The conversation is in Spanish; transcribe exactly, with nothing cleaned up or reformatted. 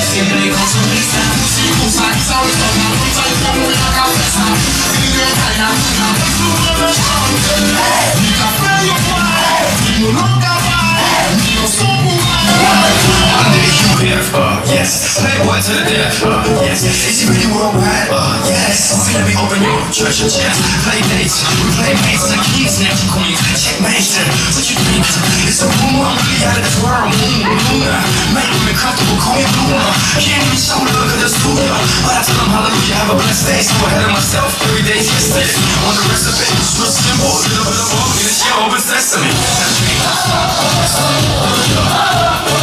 siempre con sonrisa. Música, salsa, una bolsa y como una cabeza. Y de caña, una vez tú me ves antes. Mi café yo fue, yo nunca fue, yo soy Under the Q F, uh, yes. Playboy to the death, uh, yes. Is he really worldwide? Uh, yes. I'm finna be open your treasure chest. Play dates, we play mates like keys, snatch queens. Checkmate, what you think? It's a rumor, I'm really out of this world. Mm, Luna, make me comfortable, call me Luna. Can't even show love cause it's too young. But I tell them hallelujah, have a blessed day. So ahead of myself, every day's yesterday. On the rest of it, it's real simple. A little bit of all, and it's your open sesame.